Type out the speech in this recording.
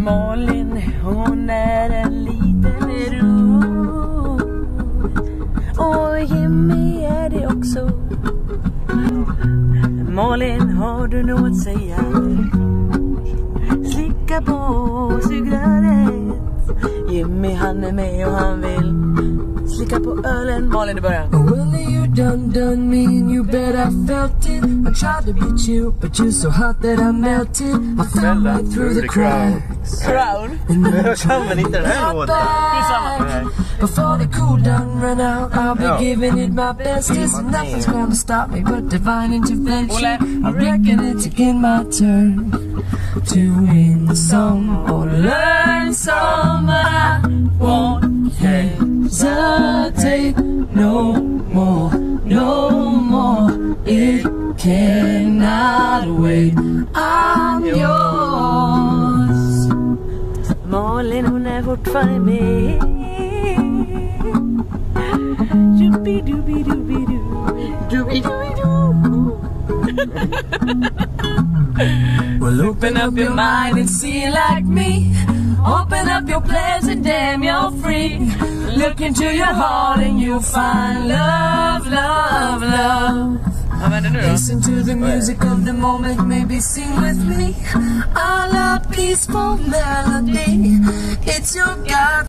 Malin, hon är en liten ro. Och Jimmie är det också. Malin, har du något att säga? Slicka på sugröret. Jimmie, han är med och han vill slicka på ölen. Malin, du börjar. Well, you done me and you bet I felt it. I tried to beat you, but you're so hot that I melted. I fell right through the cracks. Crown? Jag kan väl inte den här låten. Before the cool down run out, I'll be giving it my best. Yes, nothing's gonna stop me but divine intervention. I reckon it's again my turn to win some or learn some, but I won't hesitate no more, no more. It cannot wait. I'm yours. Malin, hon är fortfarande med. Doobie-doobie-doobie-doo. Doobie-doobie-doo. Well, open up your mind and see like me. Open up your plans and damn, you're free. Look into your heart and you'll find love, love, love. Listen to the music of the moment, maybe sing with me. All a peaceful melody. It's your God.